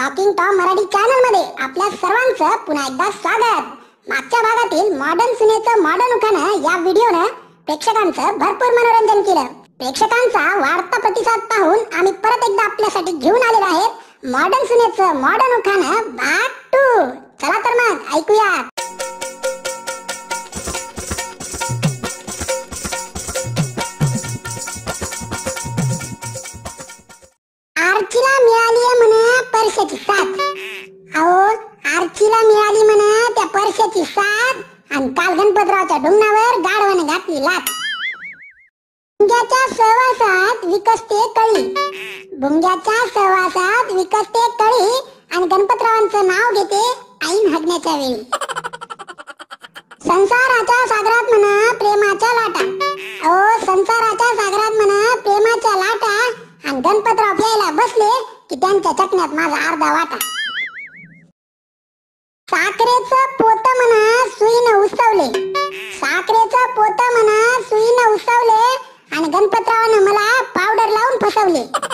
Talking Tom Marathi channel मध्ये आपल्या सर्वांचं पुन्हा एकदा स्वागत। मागच्या भागातील मॉडर्न सुनेचं मॉडर्न उखाणं या व्हिडिओनं प्रेक्षकांचं भरपूर मनोरंजन केलं। प्रेक्षकांचा वाढता प्रतिसाद पाहून आम्ही परत एकदा आपल्यासाठी घेऊन आलेलो आहोत मॉडर्न सुनेचं मॉडर्न उखाणं भाग 2। चला तर मग ऐकूया। आर्चीला मिळाली म्हणे परशाची साथ। अहो आर्चीला मिळाली म्हणे त्या परशाची साथ आणि काल गणपतरावच्या डोंगरावर गाढवाने घातली लाथ। भुंग्याच्या सहवासात विकसते कळी, भुंग्याच्या सहवासात विकसते कळी आणि गणपतरावांचं नाव घेते ऐन हगण्याच्या वेळी। संसाराच्या सागरात म्हणा प्रेमाच्या लाटा, अहो संसाराच्या सागरात म्हणा प्रेमाच्या लाटा आणि गणपतराव प्यायला बसले की त्यांच्या चटण्यात माझा अर्धा वाटा। साखरेचं पोत म्हणा सुईनं उसवले, साखरेचं पोत म्हणा सुईनं उसवले आणि गणपतरावानं मला पावडर लावून फसवले।